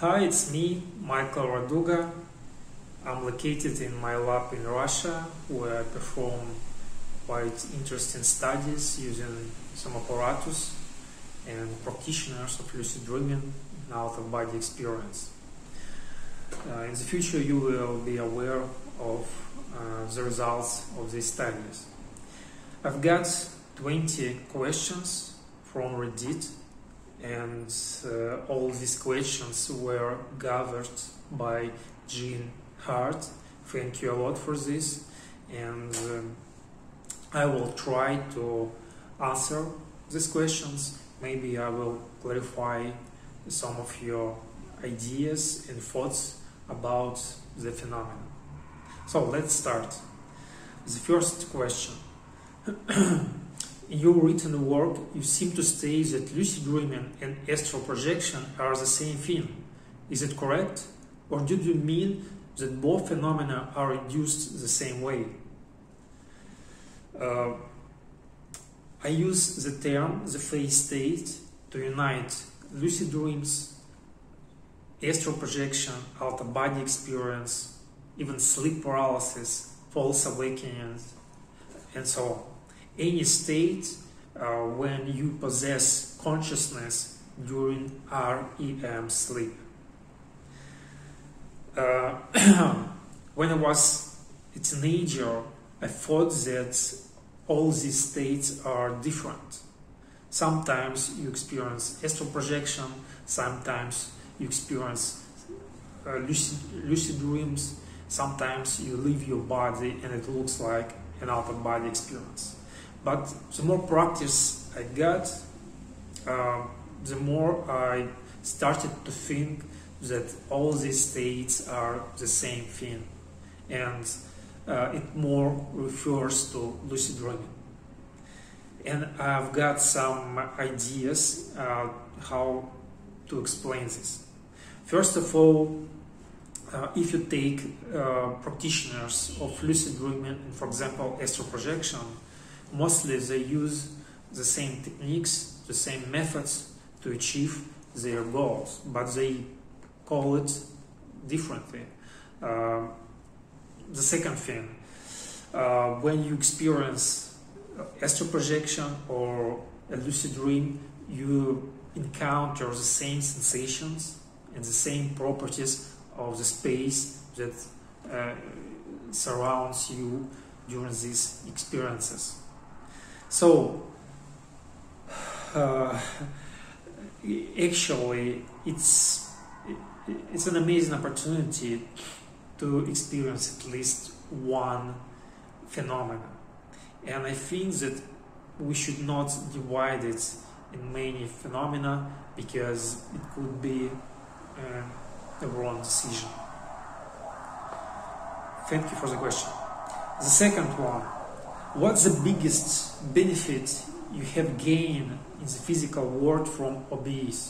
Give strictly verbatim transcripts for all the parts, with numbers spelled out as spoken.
Hi, it's me, Michael Raduga. I'm located in my lab in Russia, where I perform quite interesting studies using some apparatus and practitioners of lucid dreaming and out-of-body experience. Uh, in the future, you will be aware of uh, the results of these studies. I've got twenty questions from Reddit, and uh, all these questions were gathered by Jean Hart. Thank you a lot for this, and um, I will try to answer these questions. Maybe I will clarify some of your ideas and thoughts about the phenomenon. So let's start. The first question. In your written work, you seem to state that lucid dreaming and astral projection are the same thing. Is it correct? Or did you mean that both phenomena are induced the same way? Uh, I use the term the phase state to unite lucid dreams, astral projection, out-of-body experience, even sleep paralysis, false awakenings, and so on. Any state uh, when you possess consciousness during R E M sleep. Uh, when I was a teenager, I thought that all these states are different. Sometimes you experience astral projection, sometimes you experience uh, lucid, lucid dreams, sometimes you leave your body and it looks like an out-of-body experience. But the more practice I got, uh, the more I started to think that all these states are the same thing, and uh, it more refers to lucid dreaming. And I've got some ideas uh, how to explain this. First of all, uh, if you take uh, practitioners of lucid dreaming, and for example astral projection, mostly they use the same techniques, the same methods to achieve their goals, but they call it differently. Uh, the second thing, uh, when you experience astral projection or a lucid dream, you encounter the same sensations and the same properties of the space that uh, surrounds you during these experiences. So, uh, actually, it's it's an amazing opportunity to experience at least one phenomenon, and I think that we should not divide it in many phenomena because it could be uh, a wrong decision. Thank you for the question. The second one. What's the biggest benefit you have gained in the physical world from O B Es?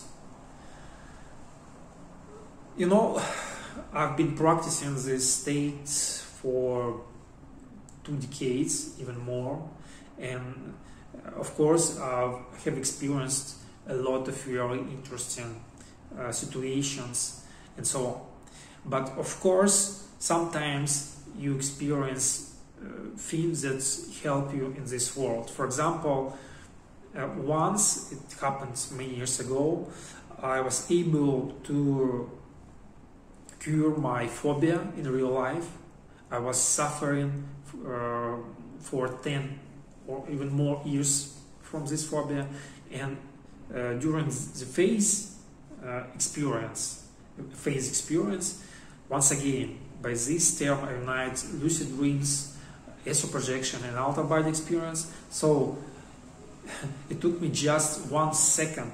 You know, I've been practicing this state for two decades, even more, and of course I have experienced a lot of very interesting uh, situations and so on. But of course, sometimes you experience Uh, things that help you in this world. For example, uh, once, it happened many years ago, I was able to cure my phobia in real life. I was suffering uh, for ten or even more years from this phobia, and uh, during the phase uh, experience, phase experience, once again, by this term I unite lucid dreams, astral projection and out-of-body experience. So it took me just one second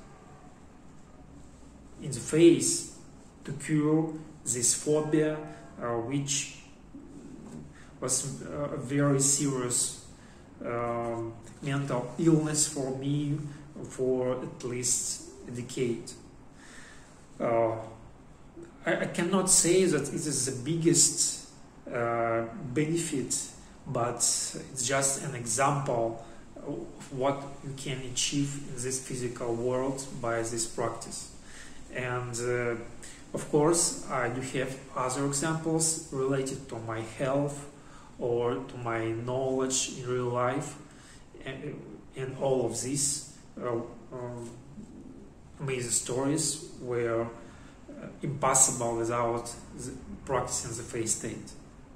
in the phase to cure this phobia, uh, which was a very serious uh, mental illness for me for at least a decade. Uh, I, I cannot say that it is the biggest uh, benefit, but it's just an example of what you can achieve in this physical world by this practice. And uh, of course, I do have other examples related to my health or to my knowledge in real life, and, and all of these uh, um, amazing stories were uh, impossible without the, practicing the phase state.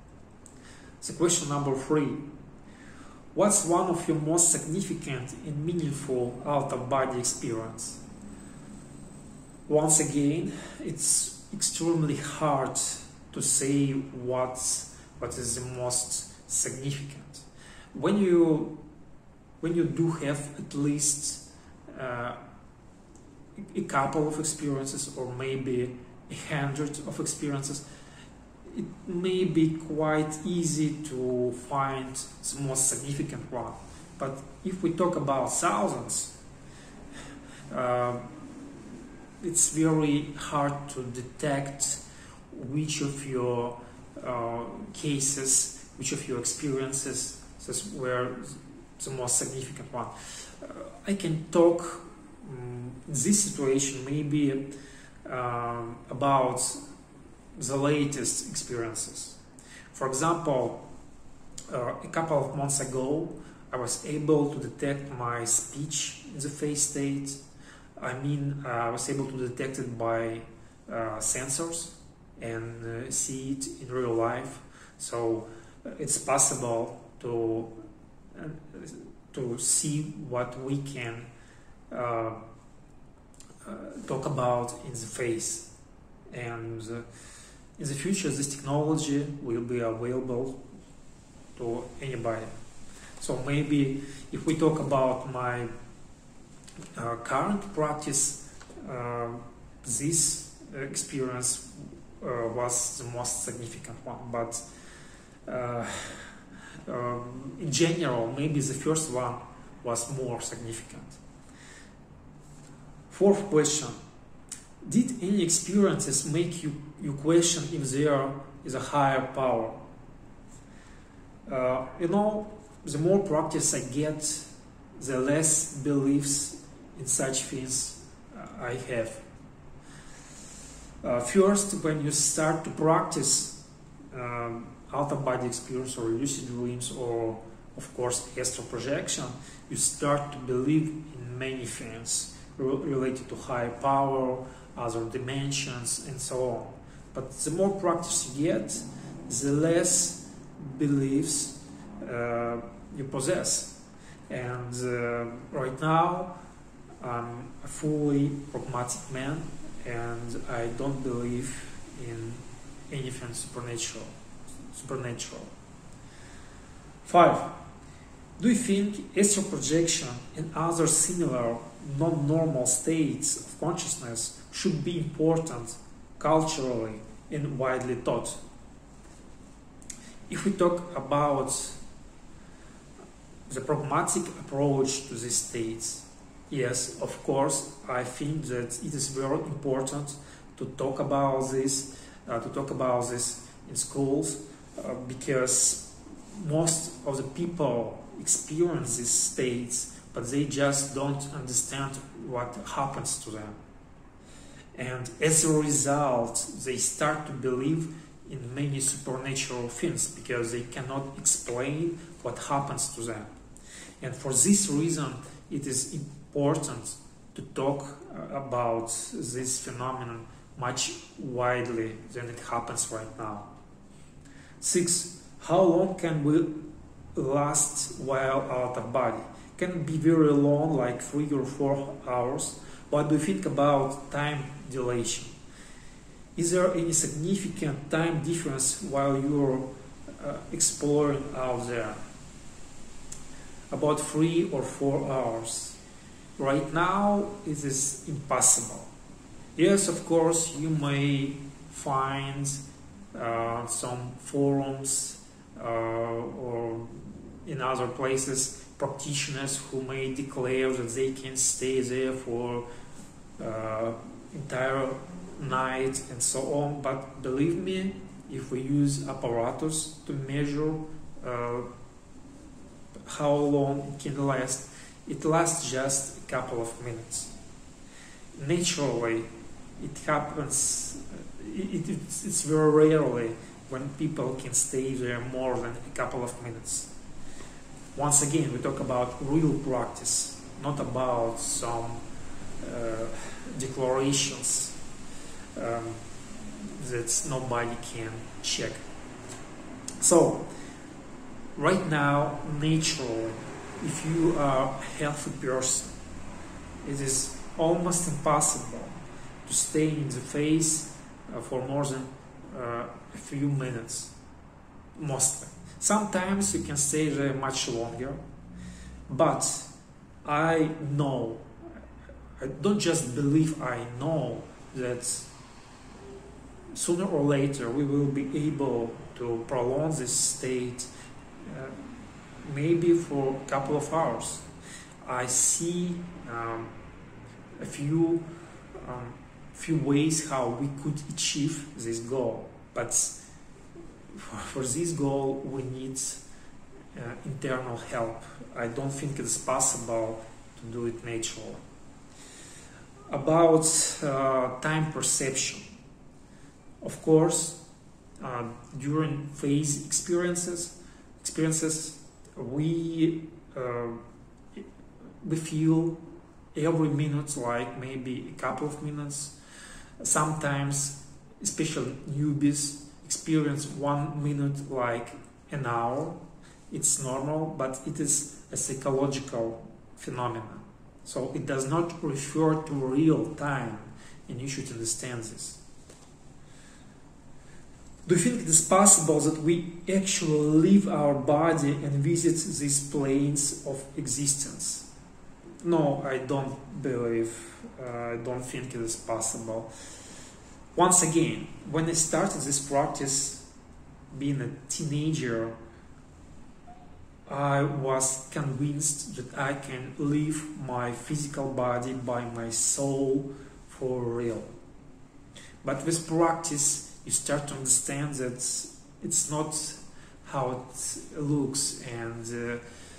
So question number three. What's one of your most significant and meaningful out-of-body experience? Once again, it's extremely hard to say what's, what is the most significant. When you, when you do have at least uh, a couple of experiences, or maybe a hundred of experiences, it may be quite easy to find the most significant one. But if we talk about thousands, uh, it's very hard to detect which of your uh, cases, which of your experiences were the most significant one. Uh, I can talk um, in this situation maybe um, about the latest experiences. For example, uh, a couple of months ago, I was able to detect my speech in the phase state. I mean, uh, I was able to detect it by uh, sensors and uh, see it in real life. So uh, it's possible to uh, to see what we can uh, uh, talk about in the face. And uh, in the future, this technology will be available to anybody. So maybe if we talk about my uh, current practice, uh, this experience uh, was the most significant one. But uh, um, in general, maybe the first one was more significant. Fourth question. Did any experiences make you, you question if there is a higher power? Uh, you know, the more practice I get, the less beliefs in such things I have. Uh, first, when you start to practice um, out-of-body experience or lucid dreams or, of course, astral projection, you start to believe in many things related to higher power, other dimensions, and so on. But the more practice you get, the less beliefs uh, you possess. And uh, right now, I'm a fully pragmatic man, and I don't believe in anything supernatural. Supernatural. Five. Do you think astral projection and other similar non-normal states of consciousness should be important culturally and widely taught? If we talk about the pragmatic approach to these states, yes, of course, I think that it is very important to talk about this, uh, to talk about this in schools, uh, because most of the people experience these states, but they just don't understand what happens to them. And as a result, they start to believe in many supernatural things because they cannot explain what happens to them. And for this reason, it is important to talk about this phenomenon much widely than it happens right now. Six, how long can we last while out of body? Can it be very long, like three or four hours? What do you think about time dilation? Is there any significant time difference while you're uh, exploring out there? About three or four hours. Right now, it is impossible. Yes, of course, you may find uh, some forums uh, or in other places practitioners who may declare that they can stay there for uh, entire night and so on, but believe me, if we use apparatus to measure uh, how long it can last, it lasts just a couple of minutes. Naturally, it happens, it, it, it's very rarely when people can stay there more than a couple of minutes. Once again, we talk about real practice, not about some uh, declarations um, that nobody can check. So, right now, naturally, if you are a healthy person, it is almost impossible to stay in the phase uh, for more than uh, a few minutes, mostly. Sometimes you can stay there much longer, but I know, I don't just believe, I know that sooner or later we will be able to prolong this state uh, maybe for a couple of hours. I see um, a few um, few ways how we could achieve this goal, but for this goal we need uh, internal help. I don't think it's possible to do it naturally. About uh, time perception, of course, uh, during phase experiences, experiences we uh, we feel every minute like maybe a couple of minutes. Sometimes, especially newbies, experience one minute like an hour. It's normal, but it is a psychological phenomenon. So it does not refer to real time, and you should understand this. Do you think it is possible that we actually leave our body and visit these planes of existence? No, I don't believe, uh, I don't think it is possible. Once again, when I started this practice, being a teenager, I was convinced that I can leave my physical body by my soul for real. But with practice, you start to understand that it's not how it looks, and uh,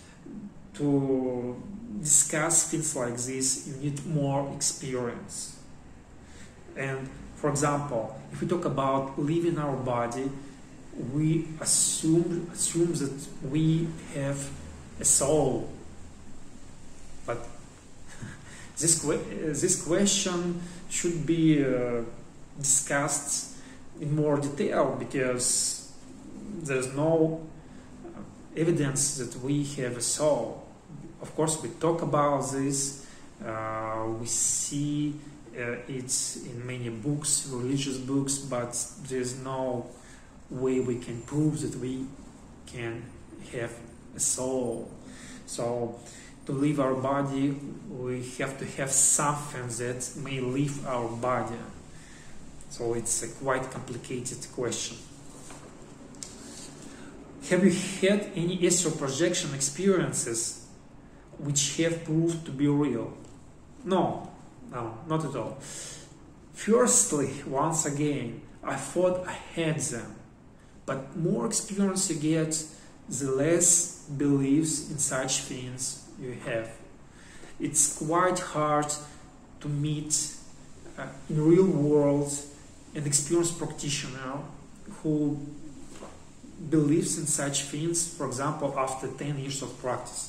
to discuss things like this, you need more experience. And for example, if we talk about leaving our body, we assume assume that we have a soul. But this this question should be uh, discussed in more detail, because there's no evidence that we have a soul. Of course, we talk about this, uh, we see uh, it in many books, religious books, but there's no way we can prove that we can have a soul. So, to leave our body, we have to have something that may leave our body. So it's a quite complicated question. Have you had any astral projection experiences which have proved to be real? No, no, not at all. Firstly, once again, I thought I had them, but more experience you get, the less beliefs in such things you have. It's quite hard to meet uh, in real world an experienced practitioner who believes in such things, for example, after ten years of practice,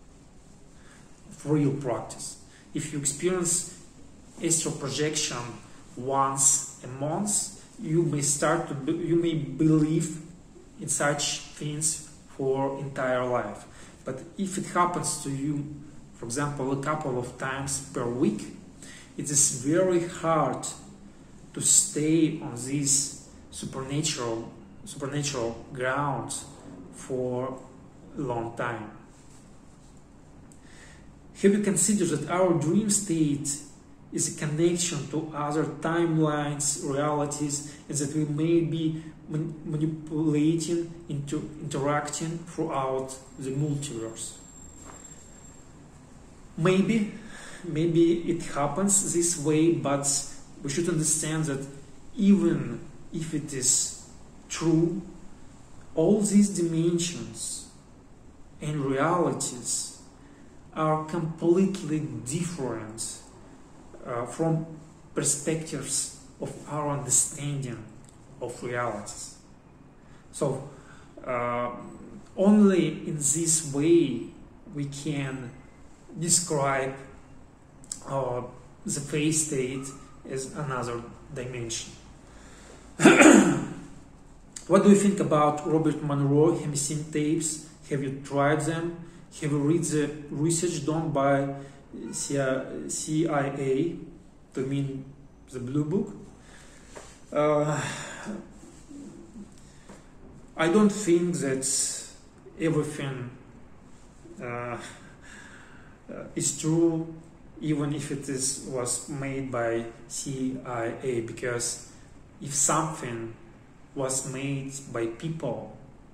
of real practice. If you experience astral projection once a month, you may start to be, you may believe in such things for entire life. But if it happens to you, for example, a couple of times per week, it is very hard to stay on this supernatural supernatural ground for a long time. Have you considered that our dream state is a connection to other timelines, realities, and that we may be man manipulating, inter interacting throughout the multiverse? Maybe, maybe it happens this way, but we should understand that even if it is true, all these dimensions and realities are completely different uh, from perspectives of our understanding of realities. So uh, only in this way we can describe uh, the phase state as another dimension. What do you think about Robert Monroe Hemi-Sync tapes? Have you tried them? Have you read the research done by C I A, to mean the Blue Book? Uh, I don't think that everything uh, is true, even if it is was made by C I A, because if something was made by people,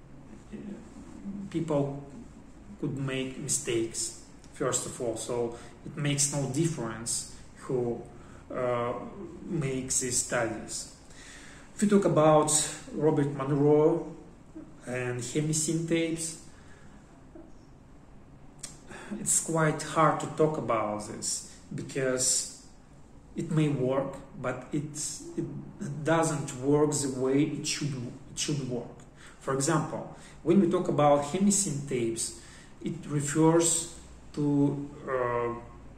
people could make mistakes, first of all, so it makes no difference who uh, makes these studies. If you talk about Robert Monroe and Hemi-Sync tapes, it's quite hard to talk about this because it may work, but it, it doesn't work the way it should, it should work. For example, when we talk about Hemi-Sync tapes, it refers to uh,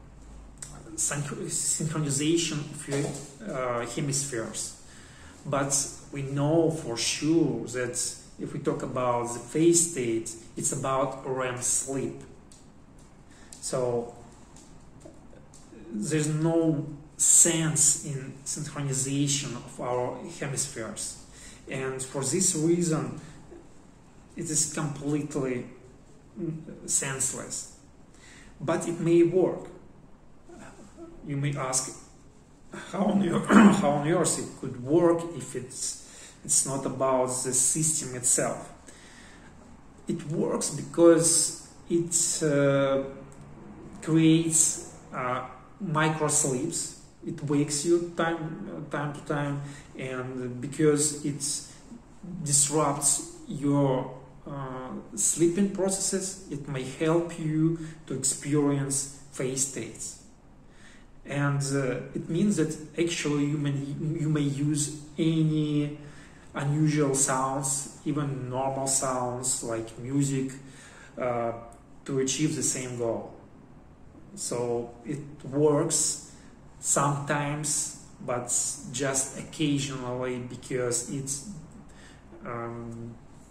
synchronization of your uh, hemispheres. But we know for sure that if we talk about the phase state, it's about R E M sleep. So there's no sense in synchronization of our hemispheres. And for this reason, it is completely senseless. But it may work. You may ask, how on, your, how on earth it could work if it's, it's not about the system itself. It works because it uh, creates uh, micro sleeps. It wakes you time, time to time, and because it disrupts your uh, sleeping processes, it may help you to experience phase states. And uh, it means that actually you may, you may use any unusual sounds, even normal sounds like music, uh, to achieve the same goal. So it works sometimes, but just occasionally, because it's um,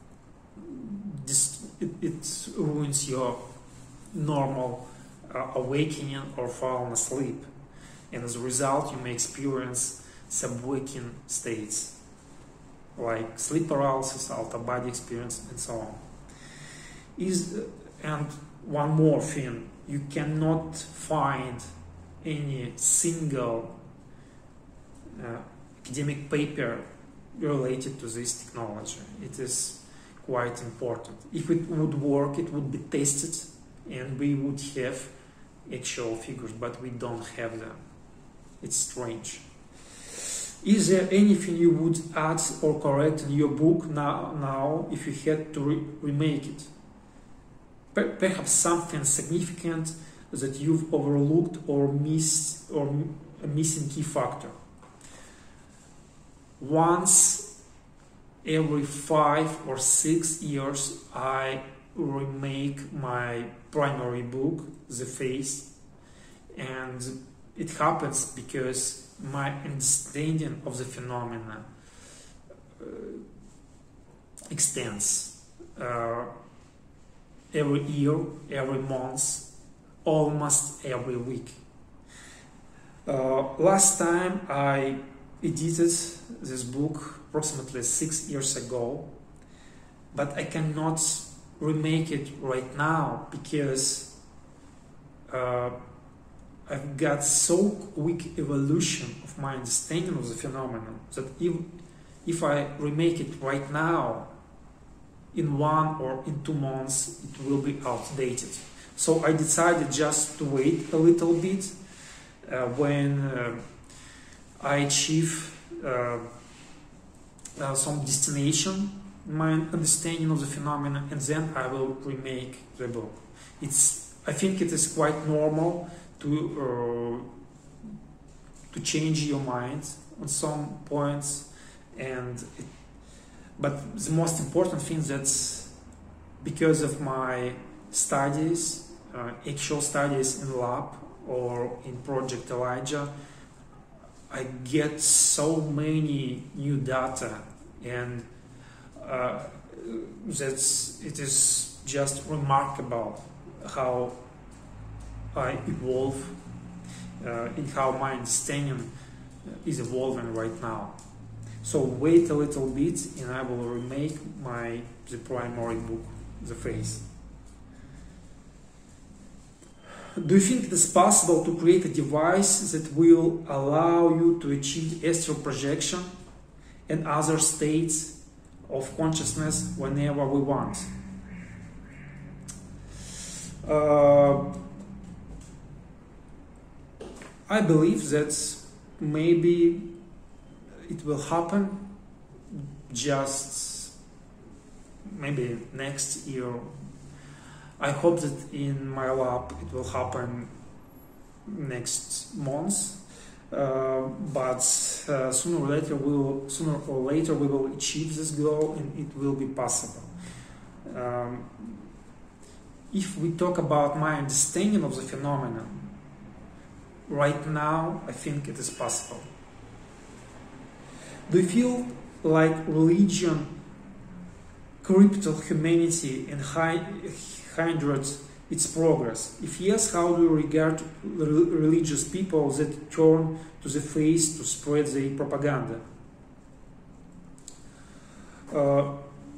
this, it, it ruins your normal uh, awakening or falling asleep. And as a result, you may experience sub-waking states like sleep paralysis, out-of-body experience, and so on. Is and one more thing, you cannot find any single uh, academic paper related to this technology. It is quite important. If it would work, it would be tested, and we would have actual figures, but we don't have them. It's strange. Is there anything you would add or correct in your book now, now if you had to re remake it? Per perhaps something significant that you've overlooked or missed, or a missing key factor. Once every five or six years, I remake my primary book, The Face, and it happens because my understanding of the phenomena uh, extends uh, every year, every month, almost every week. Uh, last time I edited this book approximately six years ago, but I cannot remake it right now because uh, I've got so quick evolution of my understanding of the phenomenon that if, if I remake it right now, in one or in two months, it will be outdated. So I decided just to wait a little bit uh, when uh, I achieve uh, uh, some destination in my understanding of the phenomenon, and then I will remake the book. It's, I think it is quite normal to uh, to change your mind on some points, and it, but the most important thing that's because of my studies, uh, actual studies in lab or in Project Elijah, I get so many new data, and uh, that's it is just remarkable how I evolve uh, in how my understanding is evolving right now. So wait a little bit, and I will remake my the primary book, The Face. Do you think it is possible to create a device that will allow you to achieve astral projection and other states of consciousness whenever we want? Uh, I believe that maybe it will happen just maybe next year. I hope that in my lab it will happen next month, uh, but uh, sooner or later we will, sooner or later we will achieve this goal, and it will be possible. Um, if we talk about my understanding of the phenomenon, right now I think it is possible. Do you feel like religion crippled humanity and hindered its progress? If yes, how do you regard religious people that turn to the faith to spread their propaganda? Uh,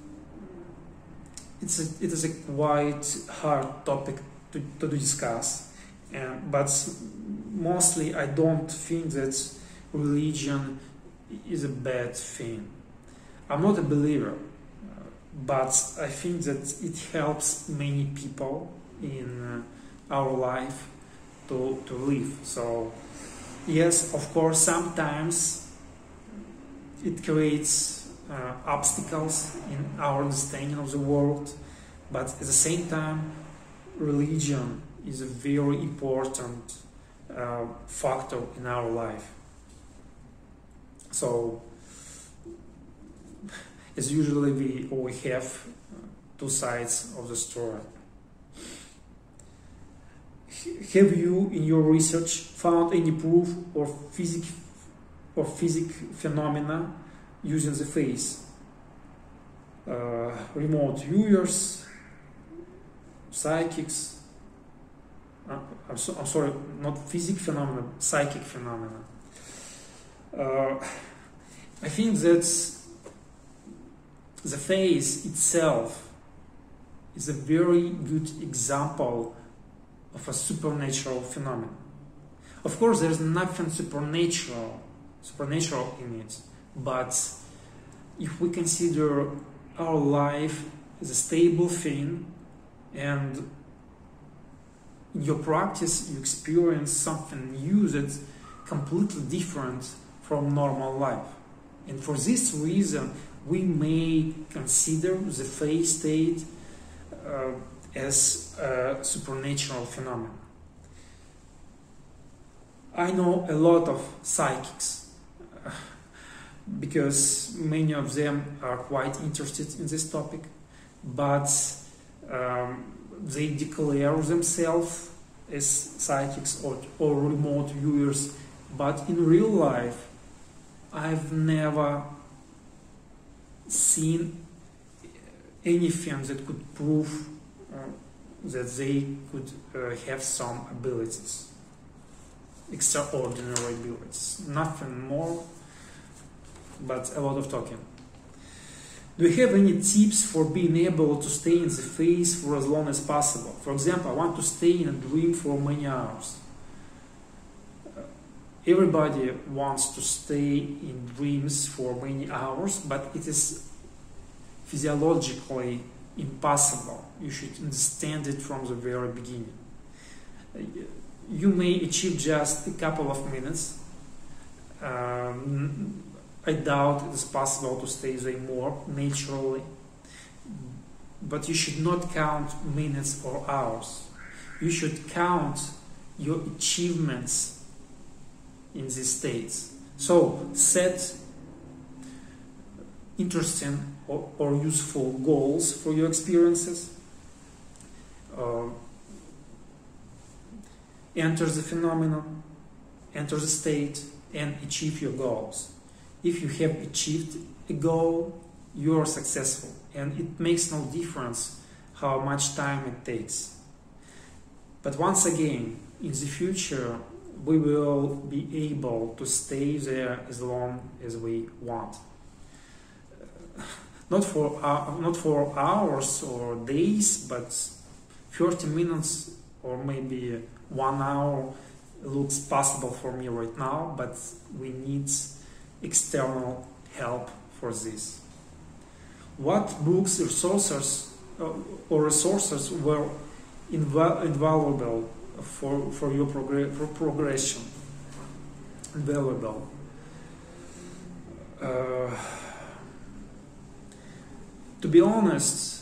it's a, it is a quite hard topic to, to discuss, and, but mostly I don't think that religion is a bad thing. I'm not a believer, but I think that it helps many people in uh, our life to, to live. So yes, of course, sometimes it creates uh, obstacles in our understanding of the world, but at the same time, religion is a very important uh, factor in our life. So as usually we always have two sides of the story. Have you, in your research, found any proof or physic or physic phenomena using the face? Uh, remote viewers, psychics. Uh, I'm, so, I'm sorry, not physic phenomena, psychic phenomena. Uh, I think that the face itself is a very good example of a supernatural phenomenon. Of course, there is nothing supernatural, supernatural in it, but if we consider our life as a stable thing, and in your practice you experience something new that's completely different from normal life, and for this reason we may consider the phase state uh, as a supernatural phenomenon. I know a lot of psychics uh, because many of them are quite interested in this topic, but um, they declare themselves as psychics or, or remote viewers, but in real life I've never seen anything that could prove uh, that they could uh, have some abilities, extraordinary abilities. Nothing more, but a lot of talking. Do you have any tips for being able to stay in the phase for as long as possible? For example, I want to stay in a dream for many hours. Everybody wants to stay in dreams for many hours, but it is physiologically impossible. You should understand it from the very beginning. You may achieve just a couple of minutes. Um, I doubt it is possible to stay there more naturally, but you should not count minutes or hours. You should count your achievements in these states. So set interesting or, or useful goals for your experiences. Uh, enter the phenomenon, enter the state, and achieve your goals. If you have achieved a goal, you are successful, and it makes no difference how much time it takes. But once again, in the future, we will be able to stay there as long as we want. Not for uh, not for hours or days, but thirty minutes or maybe one hour looks possible for me right now, but we need external help for this. What books, resources, uh, or resources were inv- invaluable for, for your progr- for progression? Invaluable. Uh, to be honest,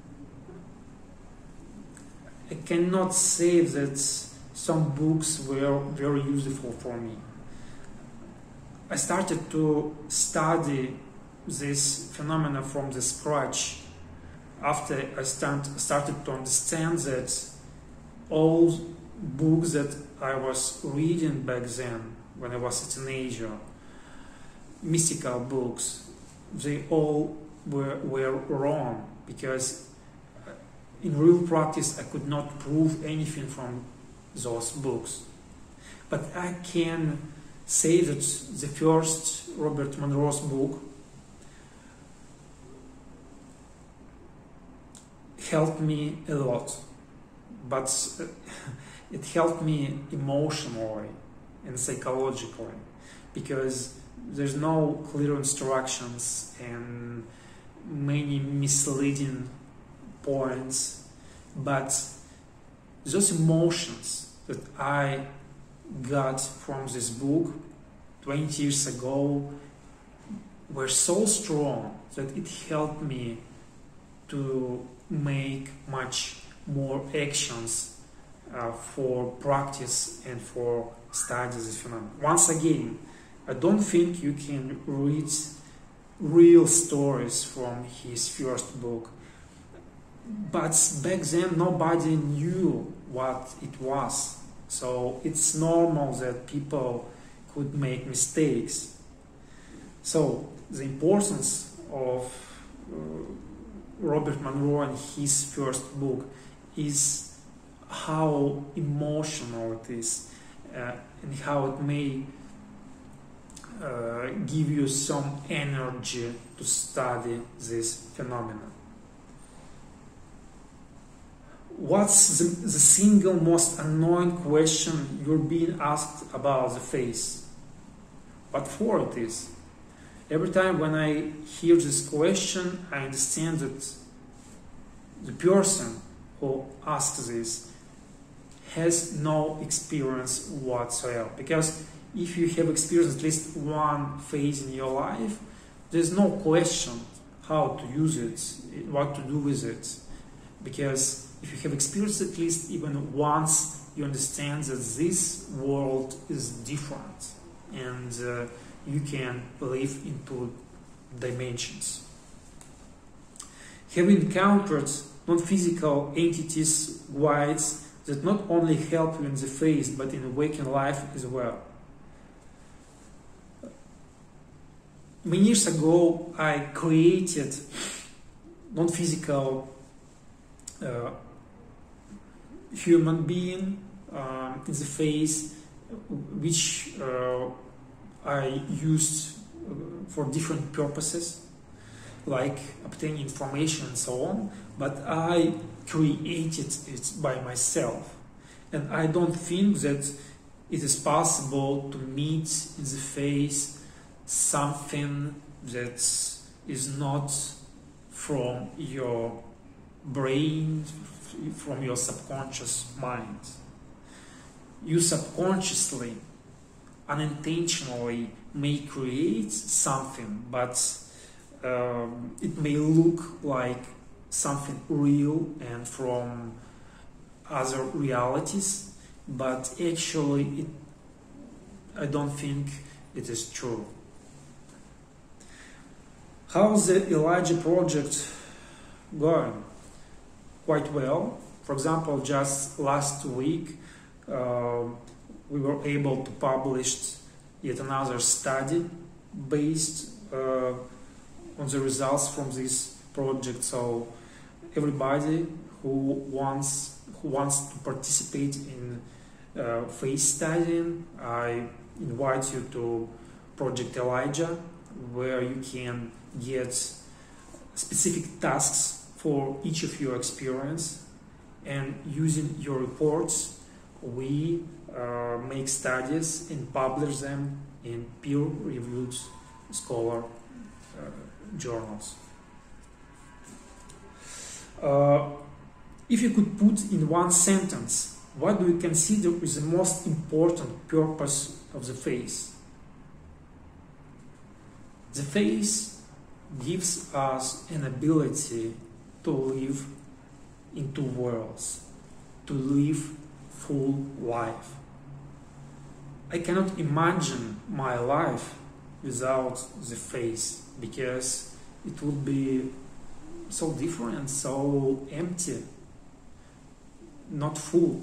I cannot say that some books were very useful for me. I started to study this phenomena from the scratch after I start, started to understand that all books that I was reading back then, when I was a teenager, mystical books, they all were, were wrong, because in real practice I could not prove anything from those books. But I can say that the first Robert Monroe's book helped me a lot, but it helped me emotionally and psychologically, because there's no clear instructions and many misleading points, but those emotions that I got from this book twenty years ago were so strong that it helped me to make much more actions uh, for practice and for study this phenomenon. Once again, I don't think you can read real stories from his first book, but back then nobody knew what it was. So it's normal that people could make mistakes. So the importance of uh, Robert Monroe and his first book is how emotional it is, uh, and how it may uh, give you some energy to study this phenomenon. What's the, the single most annoying question you're being asked about the face? What for it is? Every time when I hear this question, I understand that the person who asks this has no experience whatsoever. Because if you have experienced at least one phase in your life, there's no question how to use it, what to do with it. Because if you have experienced at least even once, you understand that this world is different, and uh, you can live in two dimensions. Having encountered non-physical entities, guides that not only help you in the face but in waking life as well. Many years ago, I created non-physical uh, human being um, in the face, which uh, I used uh, for different purposes, like obtaining information and so on, but I created it by myself. And I don't think that it is possible to meet in the face something that is not from your brain, from your subconscious mind. You subconsciously, unintentionally may create something, but um, it may look like something real and from other realities, but actually it I don't think it is true. How's the Elijah project going? Quite well. For example, just last week uh, we were able to publish yet another study based uh, on the results from this project. So everybody who wants who wants to participate in uh, phase studying, I invite you to Project Elijah, where you can get specific tasks for each of your experience, and using your reports we uh, make studies and publish them in peer-reviewed scholar uh, journals. Uh, if you could put in one sentence, what do you consider is the most important purpose of the phase? The phase gives us an ability to live in two worlds, to live full life. I cannot imagine my life without the phase, because it would be so different, so empty, not full.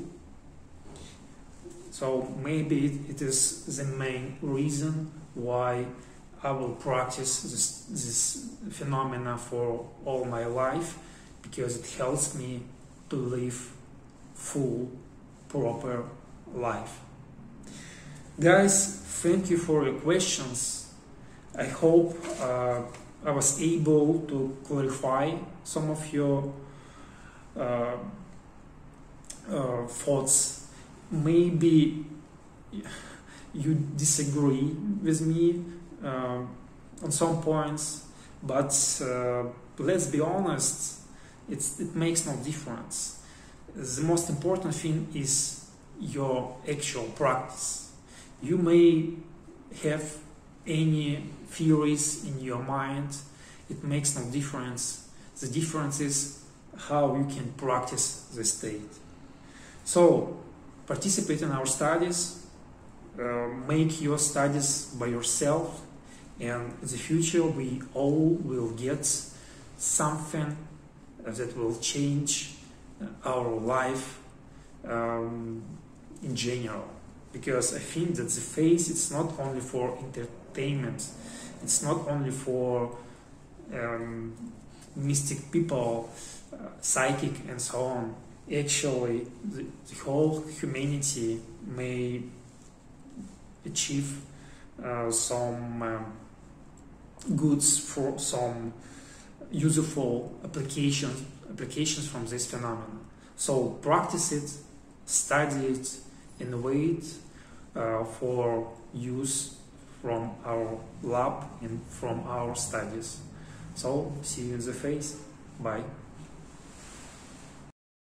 So maybe it is the main reason why I will practice this, this phenomena for all my life, because it helps me to live full, proper life. Guys, thank you for your questions. I hope uh, I was able to clarify some of your uh, uh, thoughts. Maybe you disagree with me uh, on some points, but uh, let's be honest, it's, it makes no difference. The most important thing is your actual practice. You may have any theories in your mind, it makes no difference. The difference is how you can practice the state. So, participate in our studies, uh, make your studies by yourself, and in the future we all will get something that will change our life um, in general. Because I think that the phase, it's not only for entertainment, it's not only for um, mystic people, uh, psychic and so on. Actually, the, the whole humanity may achieve uh, some um, goods for some useful applications applications from this phenomenon. So practice it, study it, and wait uh, for use from our lab and from our studies. So see you in the phase. Bye.